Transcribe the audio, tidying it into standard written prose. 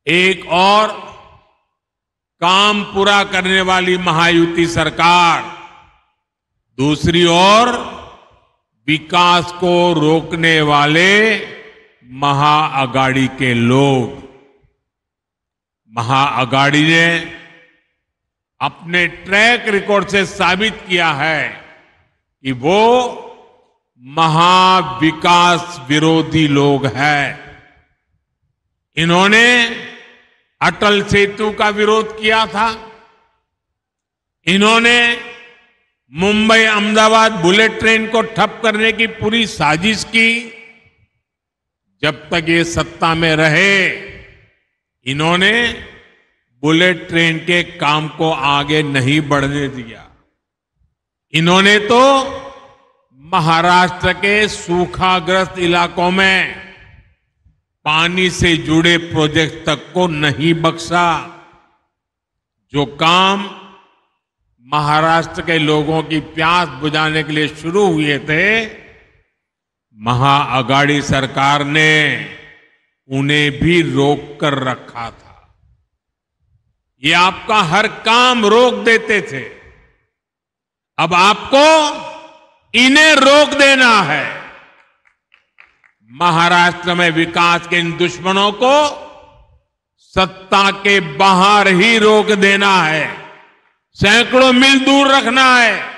एक और काम पूरा करने वाली महायुति सरकार, दूसरी ओर विकास को रोकने वाले महाअगाड़ी के लोग। महाअगाड़ी ने अपने ट्रैक रिकॉर्ड से साबित किया है कि वो महाविकास विरोधी लोग हैं। इन्होंने अटल सेतु का विरोध किया था, इन्होंने मुंबई अहमदाबाद बुलेट ट्रेन को ठप करने की पूरी साजिश की। जब तक ये सत्ता में रहे, इन्होंने बुलेट ट्रेन के काम को आगे नहीं बढ़ने दिया। इन्होंने तो महाराष्ट्र के सूखाग्रस्त इलाकों में पानी से जुड़े प्रोजेक्ट तक को नहीं बख्शा। जो काम महाराष्ट्र के लोगों की प्यास बुझाने के लिए शुरू हुए थे, महाअगाड़ी सरकार ने उन्हें भी रोक कर रखा था। ये आपका हर काम रोक देते थे, अब आपको इन्हें रोक देना है। महाराष्ट्र में विकास के इन दुश्मनों को सत्ता के बाहर ही रोक देना है, सैकड़ों मील दूर रखना है।